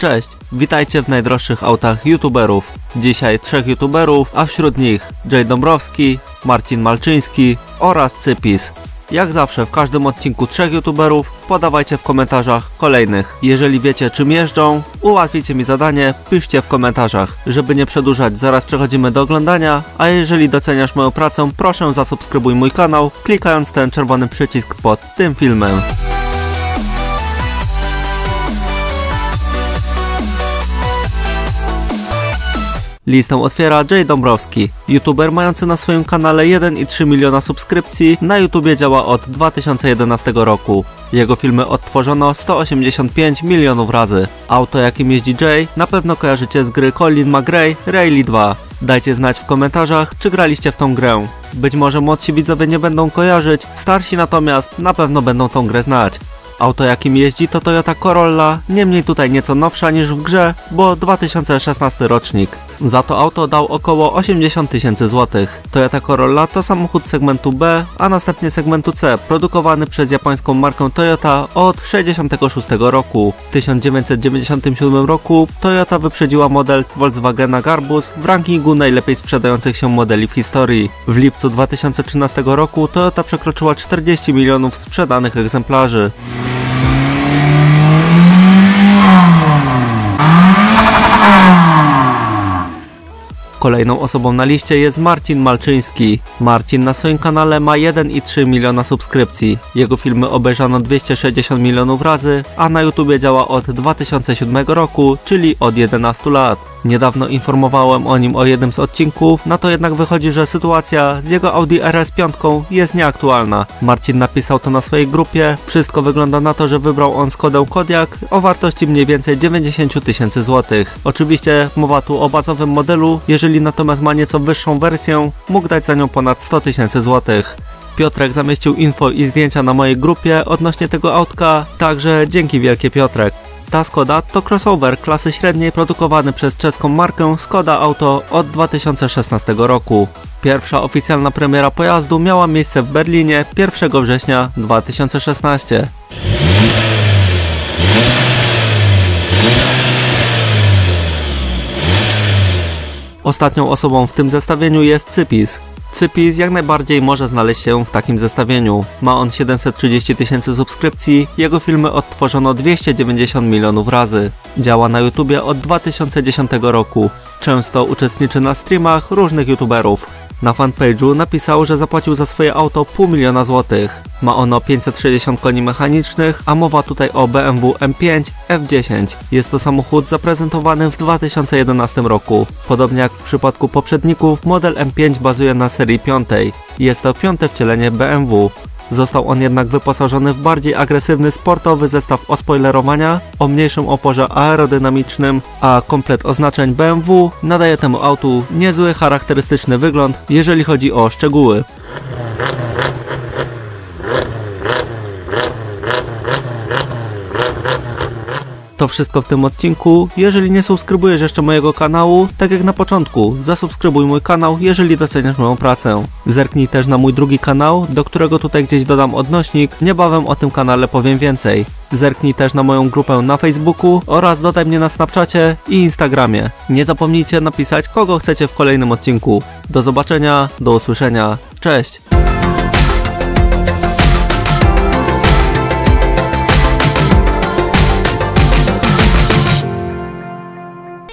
Cześć, witajcie w najdroższych autach youtuberów. Dzisiaj 3 youtuberów, a wśród nich Jay Dąbrowski, Marcin Malczyński oraz Cypis. Jak zawsze w każdym odcinku 3 youtuberów podawajcie w komentarzach kolejnych. Jeżeli wiecie czym jeżdżą, ułatwicie mi zadanie, piszcie w komentarzach. Żeby nie przedłużać, zaraz przechodzimy do oglądania, a jeżeli doceniasz moją pracę, proszę zasubskrybuj mój kanał, klikając ten czerwony przycisk pod tym filmem. Listę otwiera Jay Dąbrowski. YouTuber mający na swoim kanale 1,3 miliona subskrypcji, na YouTubie działa od 2011 roku. Jego filmy odtworzono 185 milionów razy. Auto, jakim jeździ Jay, na pewno kojarzycie z gry Colin McRae Rally 2. Dajcie znać w komentarzach, czy graliście w tą grę. Być może młodsi widzowie nie będą kojarzyć, starsi natomiast na pewno będą tą grę znać. Auto, jakim jeździ, to Toyota Corolla, niemniej tutaj nieco nowsza niż w grze, bo 2016 rocznik. Za to auto dał około 80 tysięcy złotych. Toyota Corolla to samochód segmentu B, a następnie segmentu C, produkowany przez japońską markę Toyota od 1966 roku. W 1997 roku Toyota wyprzedziła model Volkswagena Garbus w rankingu najlepiej sprzedających się modeli w historii. W lipcu 2013 roku Toyota przekroczyła 40 milionów sprzedanych egzemplarzy. Kolejną osobą na liście jest Marcin Malczyński. Marcin na swoim kanale ma 1,3 miliona subskrypcji. Jego filmy obejrzano 260 milionów razy, a na YouTubie działa od 2007 roku, czyli od 11 lat. Niedawno informowałem o nim o jednym z odcinków, na to jednak wychodzi, że sytuacja z jego Audi RS5 jest nieaktualna. Marcin napisał to na swojej grupie, wszystko wygląda na to, że wybrał on Skodę Kodiaq o wartości mniej więcej 90 tysięcy złotych. Oczywiście mowa tu o bazowym modelu, jeżeli natomiast ma nieco wyższą wersję, mógł dać za nią ponad 100 tysięcy złotych. Piotrek zamieścił info i zdjęcia na mojej grupie odnośnie tego autka, także dzięki wielkie Piotrek. Ta Skoda to crossover klasy średniej produkowany przez czeską markę Skoda Auto od 2016 roku. Pierwsza oficjalna premiera pojazdu miała miejsce w Berlinie 1 września 2016. Ostatnią osobą w tym zestawieniu jest Cypis. Cypis jak najbardziej może znaleźć się w takim zestawieniu. Ma on 730 tysięcy subskrypcji, jego filmy odtworzono 290 milionów razy. Działa na YouTubie od 2010 roku. Często uczestniczy na streamach różnych youtuberów. Na fanpage'u napisał, że zapłacił za swoje auto 500 000 złotych. Ma ono 560 koni mechanicznych, a mowa tutaj o BMW M5 F10. Jest to samochód zaprezentowany w 2011 roku. Podobnie jak w przypadku poprzedników, model M5 bazuje na serii 5. Jest to 5. wcielenie BMW. Został on jednak wyposażony w bardziej agresywny sportowy zestaw ospoilerowania o mniejszym oporze aerodynamicznym, a komplet oznaczeń BMW nadaje temu autu niezły charakterystyczny wygląd, jeżeli chodzi o szczegóły. To wszystko w tym odcinku. Jeżeli nie subskrybujesz jeszcze mojego kanału, tak jak na początku, zasubskrybuj mój kanał, jeżeli doceniasz moją pracę. Zerknij też na mój drugi kanał, do którego tutaj gdzieś dodam odnośnik, niebawem o tym kanale powiem więcej. Zerknij też na moją grupę na Facebooku oraz dodaj mnie na Snapchacie i Instagramie. Nie zapomnijcie napisać, kogo chcecie w kolejnym odcinku. Do zobaczenia, do usłyszenia, cześć!